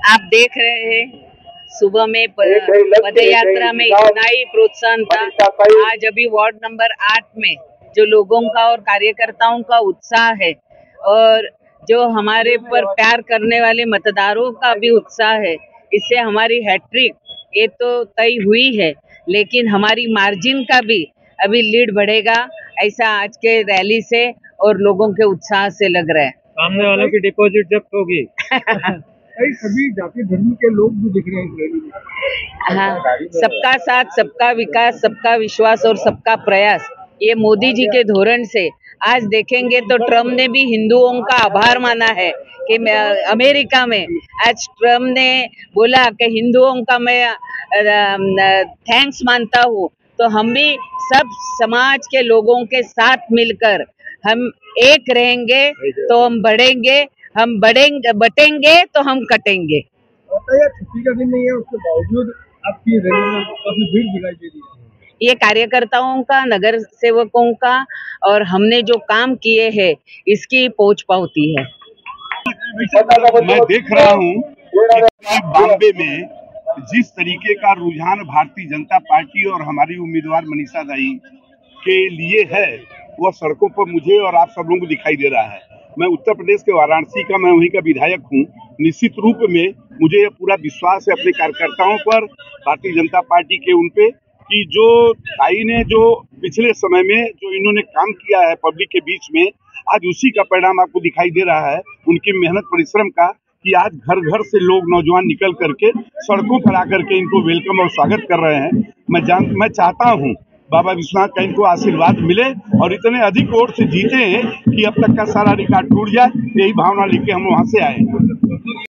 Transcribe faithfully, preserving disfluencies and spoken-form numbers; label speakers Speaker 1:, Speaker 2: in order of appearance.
Speaker 1: आप देख रहे हैं सुबह में पद यात्रा में इतना ही प्रोत्साहन था। आज अभी वार्ड नंबर आठ में जो लोगों का और कार्यकर्ताओं का उत्साह है और जो हमारे पर प्यार करने वाले मतदारों का भी उत्साह है, इससे हमारी हैट्रिक ये तो तय हुई है, लेकिन हमारी मार्जिन का भी अभी लीड बढ़ेगा, ऐसा आज के रैली से और लोगों के उत्साह से लग रहा है।
Speaker 2: सामने वालों की डिपॉजिट जब्त होगी।
Speaker 3: सभी जाति धर्म के लोग भी दिख रहे हैं रैली में।
Speaker 1: हाँ, सबका साथ, सबका विकास, सबका विश्वास और सबका प्रयास, ये मोदी जी के धोरण से आज देखेंगे तो ट्रम्प ने भी हिंदुओं का आभार माना है कि अमेरिका में आज ट्रम्प ने बोला कि हिंदुओं का मैं थैंक्स मानता हूँ, तो हम भी सब समाज के लोगों के साथ मिलकर हम एक रहेंगे तो हम बढ़ेंगे, हम बढ़ेंगे बटेंगे तो हम कटेंगे।
Speaker 3: छुट्टी का दिन नहीं है, उसके बावजूद आपकी रैली में काफी भीड़ दिखाई दे रही है।
Speaker 1: ये कार्यकर्ताओं का, नगर सेवकों का और हमने जो काम किए हैं इसकी पहुंच पाती है।
Speaker 4: मैं देख रहा हूँ कि बॉम्बे में जिस तरीके का रुझान भारतीय जनता पार्टी और हमारी उम्मीदवार मनीषा दाई के लिए है, वह सड़कों पर मुझे और आप सब लोगों को दिखाई दे रहा है। मैं उत्तर प्रदेश के वाराणसी का, मैं वहीं का विधायक हूँ। निश्चित रूप में मुझे यह पूरा विश्वास है अपने कार्यकर्ताओं पर, भारतीय जनता पार्टी के उन पे, कि जो ताई ने जो पिछले समय में जो इन्होंने काम किया है पब्लिक के बीच में, आज उसी का परिणाम आपको दिखाई दे रहा है, उनकी मेहनत परिश्रम का, कि आज घर घर से लोग नौजवान निकल करके सड़कों पर आकर के इनको वेलकम और स्वागत कर रहे हैं। मैं जान मैं चाहता हूँ बाबा विश्वनाथ का इनको आशीर्वाद मिले और इतने अधिक वोट से जीते हैं कि अब तक का सारा रिकॉर्ड टूट जाए, यही भावना लेके हम वहाँ से आए।